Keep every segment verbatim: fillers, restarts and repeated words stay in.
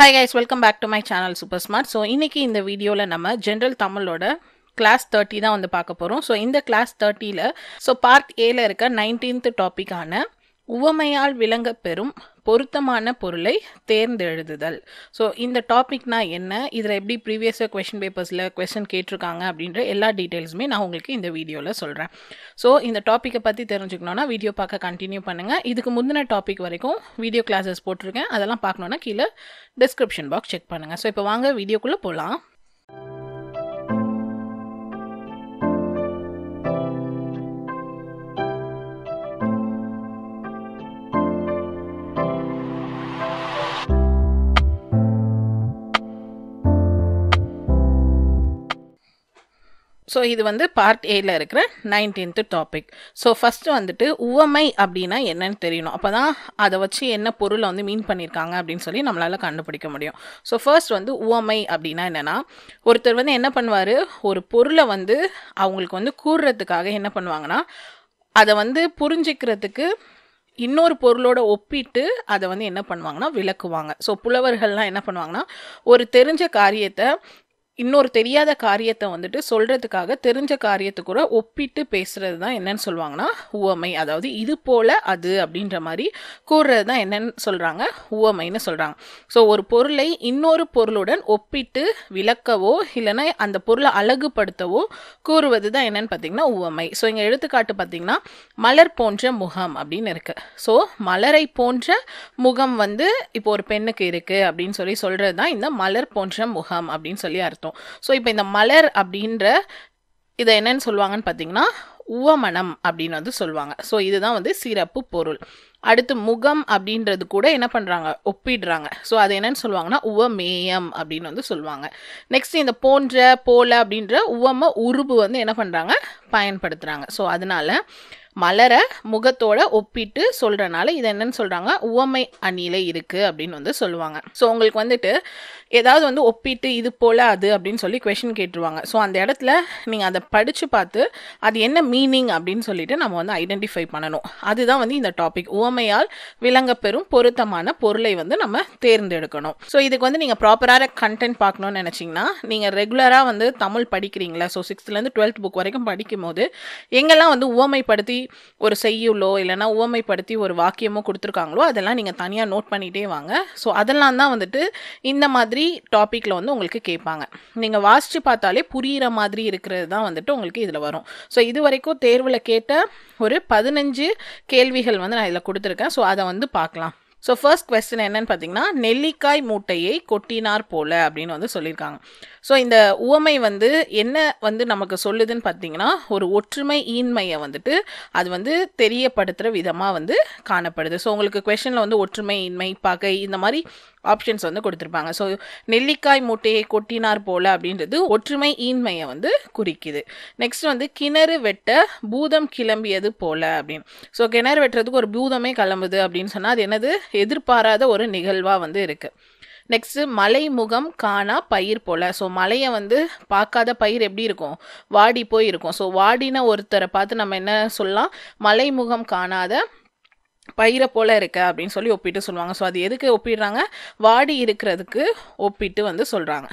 Hi guys, welcome back to my channel Super Smart. So இன்னைக்கு இந்த வீடியோல நம்ம ஜெனரல் தமிழோட கிளாஸ் thirty தான் வந்து பார்க்க போறோம். ஸோ இந்த கிளாஸ் thirty-ல ஸோ பார்ட் ஏல இருக்க nineteenth டாபிக்கான உவமையால் விளங்க பெறும் பொருத்தமான பொருளை தேர்ந்தெழுதுதல். ஸோ இந்த டாபிக்னா என்ன, இதில் எப்படி ப்ரீவியஸாக கொஷின் பேப்பர்ஸில் கொஸ்டின் கேட்டிருக்காங்க அப்படின்ற எல்லா டீட்டெயில்ஸுமே நான் உங்களுக்கு இந்த வீடியோவில் சொல்கிறேன். ஸோ இந்த டாப்பிக்கை பற்றி தெரிஞ்சுக்கணுன்னா வீடியோ பார்க்க கண்டினியூ பண்ணுங்கள். இதுக்கு முந்தின டாபிக் வரைக்கும் வீடியோ கிளாஸஸ் போட்டிருக்கேன், அதெல்லாம் பார்க்கணுன்னா கீழே டிஸ்கிரிப்ஷன் பாக்ஸ் செக் பண்ணுங்கள். ஸோ இப்போ வாங்க வீடியோக்குள்ளே போகலாம். ஸோ இது வந்து பார்ட் ஏல இருக்கிற நைன்டீன்த் டாபிக். ஸோ ஃபஸ்ட்டு வந்துட்டு உவமை அப்படின்னா என்னன்னு தெரியணும். அப்போ தான் அதை வச்சு என்ன பொருளை வந்து மீன் பண்ணியிருக்காங்க அப்படின்னு சொல்லி நம்மளால் கண்டுபிடிக்க முடியும். ஸோ ஃபர்ஸ்ட் வந்து உவமை அப்படின்னா என்னென்னா, ஒருத்தர் வந்து என்ன பண்ணுவார், ஒரு பொருளை வந்து அவங்களுக்கு வந்து கூறுறதுக்காக என்ன பண்ணுவாங்கன்னா, அதை வந்து புரிஞ்சிக்கிறதுக்கு இன்னொரு பொருளோட ஒப்பிட்டு அதை வந்து என்ன பண்ணுவாங்கன்னா விளக்குவாங்க. ஸோ புலவர்கள்லாம் என்ன பண்ணுவாங்கன்னா, ஒரு தெரிஞ்ச காரியத்தை இன்னொரு தெரியாத காரியத்தை வந்துட்டு சொல்கிறதுக்காக தெரிஞ்ச காரியத்தை கூட ஒப்பிட்டு பேசுகிறது தான் என்னன்னு சொல்லுவாங்கன்னா உவமை. அதாவது இது போல் அது அப்படின்ற மாதிரி கூறுறது தான் என்னன்னு சொல்கிறாங்க, உவமைன்னு சொல்கிறாங்க. ஸோ ஒரு பொருளை இன்னொரு பொருளுடன் ஒப்பிட்டு விளக்கவோ இல்லைன்னா அந்த பொருளை அழகுபடுத்தவோ கூறுவது தான் என்னன்னு பார்த்தீங்கன்னா உவமை. ஸோ இங்கே எடுத்துக்காட்டு பார்த்தீங்கன்னா மலர் போன்ற முகம் அப்படின்னு இருக்குது. ஸோ மலரை போன்ற முகம் வந்து இப்போ ஒரு பெண்ணுக்கு இருக்குது அப்படின்னு சொல்லி சொல்கிறது தான் இந்த மலர் போன்ற முகம் அப்படின்னு சொல்லி அர்த்தம். ஸோ இப்போ இந்த மலர் அப்படின்ற இதை என்னன்னு சொல்லுவாங்கன்னு பார்த்தீங்கன்னா உவமனம் அப்படின்னு வந்து சொல்லுவாங்க. ஸோ இதுதான் வந்து சிறப்பு பொருள். அடுத்து முகம் அப்படின்றது கூட என்ன பண்ணுறாங்க, ஒப்பிடுறாங்க. ஸோ அது என்னன்னு சொல்லுவாங்கன்னா உவமேயம் அப்படின்னு வந்து சொல்லுவாங்க. நெக்ஸ்ட் இந்த போன்ற போல அப்படின்ற உவம உருபு வந்து என்ன பண்ணுறாங்க, பயன்படுத்துகிறாங்க. ஸோ அதனால மலரை முகத்தோட ஒப்பிட்டு சொல்கிறனால இது என்னன்னு சொல்கிறாங்க, உவமை அணியில் இருக்குது அப்படின்னு வந்து சொல்லுவாங்க. ஸோ உங்களுக்கு வந்துட்டு ஏதாவது வந்து ஒப்பிட்டு இது போல் அது அப்படின்னு சொல்லி கொஷின் கேட்டுருவாங்க. ஸோ அந்த இடத்துல நீங்கள் அதை படித்து பார்த்து அது என்ன மீனிங் அப்படின்னு சொல்லிட்டு நம்ம வந்து ஐடென்டிஃபை பண்ணணும். அதுதான் வந்து இந்த டாபிக், உவமையால் விளங்க பெறும் பொருத்தமான பொருளை வந்து நம்ம தேர்ந்தெடுக்கணும். ஸோ இதுக்கு வந்து நீங்கள் ப்ராப்பரான கண்டென்ட் பார்க்கணும்னு நினச்சிங்கன்னா, நீங்கள் ரெகுலராக வந்து தமிழ் படிக்கிறீங்களா, ஸோ சிக்ஸ்த்துலேருந்து டுவெல்த் புக் வரைக்கும் படிக்கும் போது எங்கெல்லாம் வந்து உவமைப்படுத்தி ஒரு செய்யுளோ இல்லைன்னா உவமைப்படுத்தி ஒரு வாக்கியமோ கொடுத்துருக்காங்களோ அதெல்லாம் நீங்கள் தனியாக நோட் பண்ணிகிட்டே வாங்க. ஸோ அதெல்லாம் தான் வந்துட்டு இந்த மாதிரி டாப்பிக்கில் வந்து உங்களுக்கு கேட்பாங்க. நீங்கள் வாசித்து பார்த்தாலே புரிகிற மாதிரி இருக்கிறது தான் வந்துட்டு உங்களுக்கு இதில் வரும். ஸோ இது வரைக்கும் தேர்வில் கேட்ட ஒரு பதினஞ்சு கேள்விகள் வந்து நான் இதில் கொடுத்துருக்கேன். ஸோ அதை வந்து பார்க்கலாம். ஸோ ஃபர்ஸ்ட் கொஸ்டின் என்னன்னு பார்த்தீங்கன்னா, நெல்லிக்காய் மூட்டையை கொட்டினார் போல அப்படின்னு வந்து சொல்லியிருக்காங்க. ஸோ இந்த உவமை வந்து என்ன வந்து நமக்கு சொல்லுதுன்னு பார்த்தீங்கன்னா, ஒரு ஒற்றுமை ஈன்மையை வந்துட்டு அது வந்து தெரியப்படுத்துகிற விதமாக வந்து காணப்படுது. ஸோ உங்களுக்கு கொஸ்டினில் வந்து ஒற்றுமை ஈன்மை பகை இந்த மாதிரி ஆப்ஷன்ஸ் வந்து கொடுத்துருப்பாங்க. ஸோ நெல்லிக்காய் மூட்டையை கொட்டினார் போல அப்படின்றது ஒற்றுமை ஈன்மையை வந்து குறிக்குது. நெக்ஸ்ட் வந்து கிணறு வெட்ட பூதம் கிளம்பியது போல அப்படின்னு. ஸோ கிணறு வெட்டுறதுக்கு ஒரு பூதமே கிளம்புது அப்படின்னு சொன்னால் அது என்னது, எதிர்பாராத ஒரு நிகழ்வாக வந்து இருக்குது. நெக்ஸ்ட்டு மலைமுகம் காணா பயிர் போல். ஸோ மலையை வந்து பார்க்காத பயிர் எப்படி இருக்கும், வாடி போய் இருக்கும். ஸோ வாடின ஒருத்தரை பார்த்து நம்ம என்ன சொல்லலாம், மலைமுகம் காணாத பயிரை போல் இருக்க அப்படின்னு சொல்லி ஒப்பிட்டு சொல்லுவாங்க. ஸோ அது எதுக்கு ஒப்பிடுறாங்க, வாடி இருக்கிறதுக்கு ஒப்பிட்டு வந்து சொல்கிறாங்க.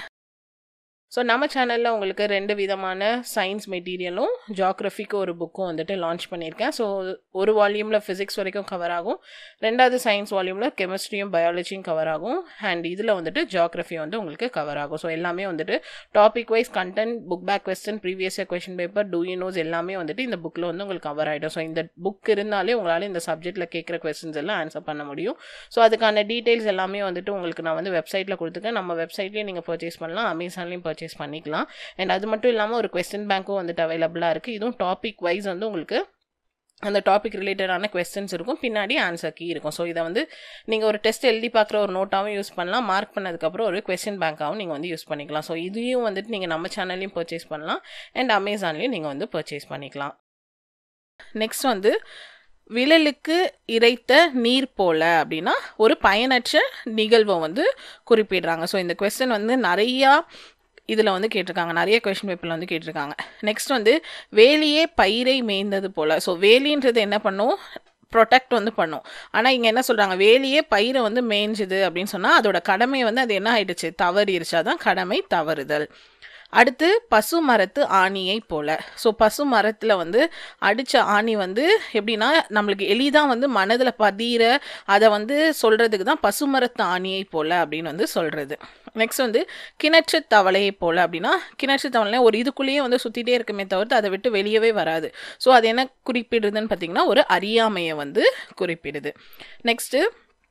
ஸோ நம்ம சேனலில் உங்களுக்கு ரெண்டு விதமான சயின்ஸ் மெட்டீரியலும் ஜியாகிரஃபிக்கு ஒரு புக்கும் வந்துட்டு லான்ச் பண்ணியிருக்கேன். ஸோ ஒரு வால்யூமில் ஃபிசிக்ஸ் வரைக்கும் கவர் ஆகும், ரெண்டாவது சயின்ஸ் வால்யூமில் கெமிஸ்ட்ரியும் பயாலஜியும் கவர் ஆகும், அண்ட் இதில் வந்துட்டு ஜியாகிரஃபி வந்து உங்களுக்கு கவர் ஆகும். ஸோ எல்லாமே வந்துட்டு topic wise content, book back question, previous year question paper, do you knows எல்லாமே வந்துட்டு இந்த புக்கில் வந்து உங்களுக்கு கவர் ஆகிடும். ஸோ இந்த புக் இருந்தாலே உங்களால் இந்த சப்ஜெக்டில் கேட்குற கொஸ்டின்ஸ் எல்லாம் ஆன்சர் பண்ண முடியும். ஸோ அதுக்கான டீட்டெயில்ஸ் எல்லாமே வந்துட்டு உங்களுக்கு நான் வந்து வெப்சைட்டில் கொடுத்துருக்கேன். நம்ம வெப்சைட்லேயும் நீங்கள் பர்ச்சேஸ் பண்ணலாம், அமேசான்லேயும் பர்ச்சேஸ் பண்ணிக்கலாம். அண்ட் அது மட்டும் இல்லாமல் ஒரு கொஸ்டின் பேங்க்கும் வந்துட்டு அவைலபிளாக இருக்குது. இதுவும் டாபிக் வைஸ் வந்து உங்களுக்கு அந்த டாபிக் ரிலேட்டடான கொஸ்டின்ஸ் இருக்கும், பின்னாடி ஆன்சர் கீ இருக்கும். ஸோ இதை வந்து நீங்கள் ஒரு டெஸ்ட் எழுதி பார்க்குற ஒரு நோட்டாகவும் யூஸ் பண்ணலாம், மார்க் பண்ணதுக்கப்புறம் ஒரு கொஸ்டின் பேங்காகவும் நீங்கள் வந்து யூஸ் பண்ணிக்கலாம். ஸோ இதையும் வந்துட்டு நீங்கள் நம்ம சேனல்லையும் பர்ச்சேஸ் பண்ணலாம் அண்ட் அமேசான்லேயும் நீங்கள் வந்து பர்ச்சேஸ் பண்ணிக்கலாம். நெக்ஸ்ட் வந்து விழலுக்கு இறைத்த நீர் போல அப்படின்னா ஒரு பயனற்ற நிகழ்வை வந்து குறிப்பிடுறாங்க. ஸோ இந்த கொஸ்டின் வந்து நிறையா இதில் வந்து கேட்டிருக்காங்க, நிறைய கொஷின் பேப்பரில் வந்து கேட்டிருக்காங்க. நெக்ஸ்ட் வந்து வேலியே பயிரை மேய்ந்தது போல். ஸோ வேலின்றது என்ன பண்ணும், ப்ரொடெக்ட் வந்து பண்ணும். ஆனால் இங்கே என்ன சொல்கிறாங்க, வேலியே பயிரை வந்து மேய்ஞ்சுது அப்படின்னு சொன்னால் அதோட கடமை வந்து அது என்ன ஆயிடுச்சு, தவறிடுச்சு. அதான் கடமை தவறுதல். அடுத்து பசு மரத்து ஆணியை போல. ஸோ பசு மரத்தில் வந்து அடித்த ஆணி வந்து எப்படின்னா நம்மளுக்கு எளிதாக வந்து மனதில் பதிகிற அதை வந்து சொல்கிறதுக்கு தான் பசு மரத்து ஆணியை போல அப்படின்னு வந்து சொல்கிறது. நெக்ஸ்ட் வந்து கிணற்று தவளையை போல அப்படின்னா, கிணற்று தவளை ஒரு இதுக்குள்ளேயே வந்து சுற்றிட்டே இருக்குமே தவிர்த்து அதை விட்டு வெளியவே வராது. ஸோ அது என்ன குறிப்பிடுதுன்னு பார்த்தீங்கன்னா ஒரு அறியாமையை வந்து குறிப்பிடுது. நெக்ஸ்ட்டு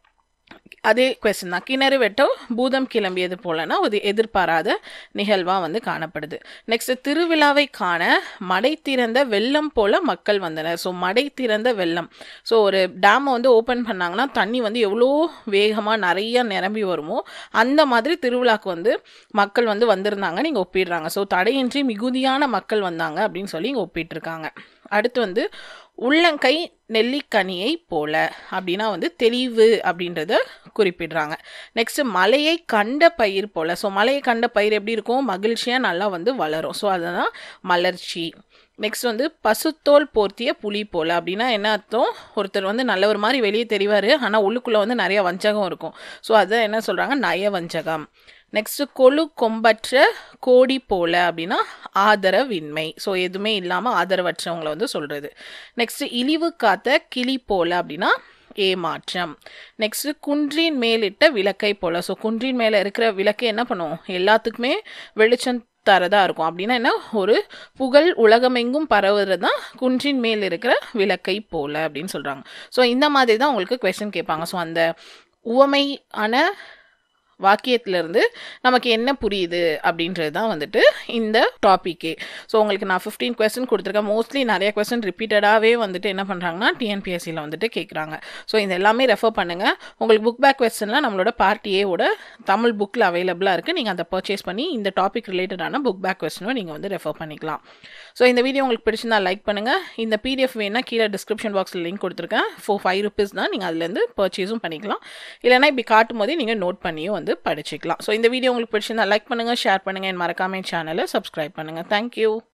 அதே கொஸ்டின் தான், கிணறு வெட்ட பூதம் கிளம்பியது போலனா ஒரு எதிர்பாராத நிகழ்வாக வந்து காணப்படுது. நெக்ஸ்ட் திருவிழாவை காண மடை திறந்த வெள்ளம் போல மக்கள் வந்தனர். ஸோ மடை திறந்த வெள்ளம், ஸோ ஒரு டேமை வந்து ஓப்பன் பண்ணாங்கன்னா தண்ணி வந்து எவ்வளோ வேகமாக நிறைய நிரம்பி வருமோ அந்த மாதிரி திருவிழாவுக்கு வந்து மக்கள் வந்து வந்திருந்தாங்கன்னு இங்கே ஒப்பிடுறாங்க. ஸோ தடையின்றி மிகுதியான மக்கள் வந்தாங்க அப்படின்னு சொல்லி இங்கே ஒப்பிட்டிருக்காங்க. அடுத்து வந்து உள்ளங்கை நெல்லிக்கனியை போல அப்படின்னா வந்து தெளிவு அப்படின்றத குறிப்பிடுறாங்க. நெக்ஸ்ட் மலையை கண்ட பயிர் போல. ஸோ மலையை கண்ட பயிர் எப்படி இருக்கும், மகிழ்ச்சியாக நல்லா வந்து வளரும். ஸோ அதுதான் மலர்ச்சி. நெக்ஸ்ட் வந்து பசுத்தோல் போர்த்திய புலி போல அப்படின்னா என்ன அர்த்தம், ஒருத்தர் வந்து நல்ல ஒரு மாதிரி வெளியே தெரிவார் ஆனால் உள்ளுக்குள்ளே வந்து நிறைய வஞ்சகம் இருக்கும். ஸோ அதுதான் என்ன சொல்கிறாங்க, நய வஞ்சகம். நெக்ஸ்ட் கொழு கொம்பற்ற கோடி போல அப்படின்னா ஆதரவின்மை. ஸோ எதுவுமே இல்லாமல் ஆதரவற்றவங்களை வந்து சொல்கிறது. நெக்ஸ்ட் இழிவு காத்த கிளி போல அப்படின்னா ஏமாற்றம். நெக்ஸ்ட் குன்றின் மேலிட்ட விளக்கை போல. ஸோ குன்றின் மேலே இருக்கிற விளக்கை என்ன பண்ணுவோம், எல்லாத்துக்குமே வெளிச்சம் தரதா இருக்கும். அப்படின்னா என்ன, ஒரு புகழ் உலகமெங்கும் பரவுறது தான் குன்றின் மேல் இருக்கிற விளக்கை போல அப்படின்னு சொல்கிறாங்க. ஸோ இந்த மாதிரி தான் உங்களுக்கு கொஸ்டின் கேட்பாங்க. ஸோ அந்த உவமையான வாக்கியத்திலிருந்து நமக்கு என்ன புரியுது அப்படின்றது தான் வந்துட்டு இந்த டாப்பிக்கே. ஸோ உங்களுக்கு நான் ஃபிஃப்டீன் கொஸ்டின் கொடுத்துருக்கேன். மோஸ்ட்லி நிறைய கொஸ்டின் ரிப்பீட்டடாகவே வந்துட்டு என்ன பண்ணுறாங்கன்னா டிஎன்பிஎஸ்சியில் வந்துட்டு கேட்குறாங்க. ஸோ இது எல்லாமே ரெஃபர் பண்ணுங்கள். உங்களுக்கு புக் பேக் கொஸ்டின்லாம் நம்மளோட பார்ட் ஏவோட தமிழ் புக்கில் அவைலபிளாக இருக்குது. நீங்கள் அதை பர்ச்சேஸ் பண்ணி இந்த டாபிக் ரிலேட்டடான புக் பேக் கொஸ்டினும் நீங்கள் வந்து ரெஃபர் பண்ணிக்கலாம். ஸோ இந்த வீடியோ உங்களுக்கு பிடிச்சிருந்தா லைக் பண்ணுங்கள். இந்த பிடிஎஃப் வேணால் கீழே டிஸ்கிரிப்ஷன் பாக்ஸில் லிங்க் கொடுத்துருக்கேன். ஃபோர் ஃபைவ் ருபீஸ் தான், நீங்கள் அதுலேருந்து பர்ச்சேஸும் பண்ணிக்கலாம். இல்லைனா இப்படி காட்டும் போதே நீங்கள் நோட் பண்ணியும் வந்து படிச்சுக்கலாம். ஸோ இந்த வீடியோ உங்களுக்கு பிடிச்சிருந்தா லைக் பண்ணுங்கள், ஷேர் பண்ணுங்கள், மறக்காம சேனலை சப்ஸ்கிரைப் பண்ணுங்கள். தேங்க்யூ.